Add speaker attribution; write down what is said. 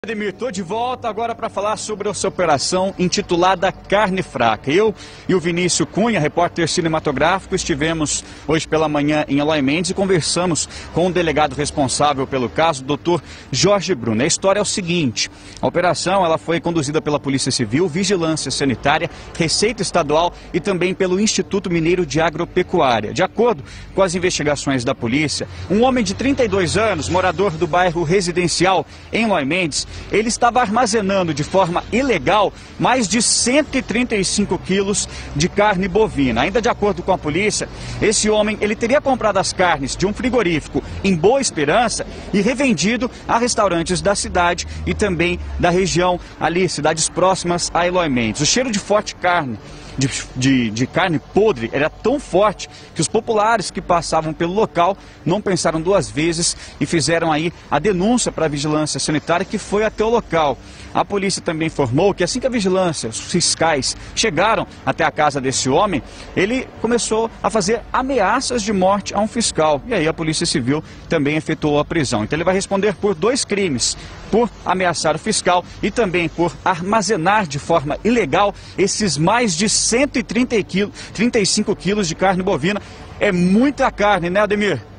Speaker 1: Ademir, estou de volta agora para falar sobre essa operação intitulada Carne Fraca. Eu e o Vinícius Cunha, repórter cinematográfico, estivemos hoje pela manhã em Eloy Mendes e conversamos com o delegado responsável pelo caso, o Dr. Jorge Bruno. A história é o seguinte: a operação ela foi conduzida pela Polícia Civil, Vigilância Sanitária, Receita Estadual e também pelo Instituto Mineiro de Agropecuária. De acordo com as investigações da polícia, um homem de 32 anos, morador do bairro residencial em Eloy Mendes, ele estava armazenando de forma ilegal mais de 135 quilos de carne bovina. Ainda de acordo com a polícia, esse homem ele teria comprado as carnes de um frigorífico em Boa Esperança e revendido a restaurantes da cidade e também da região ali, cidades próximas a Eloy Mendes. O cheiro de forte carne, de carne podre era tão forte que os populares que passavam pelo local não pensaram duas vezes e fizeram aí a denúncia para a Vigilância Sanitária, que foi até o local. A polícia também informou que assim que a vigilância, os fiscais chegaram até a casa desse homem, ele começou a fazer ameaças de morte a um fiscal. E aí a Polícia Civil também efetuou a prisão. Então ele vai responder por dois crimes: por ameaçar o fiscal e também por armazenar de forma ilegal esses mais de 135 quilos de carne bovina. É muita carne, né, Ademir?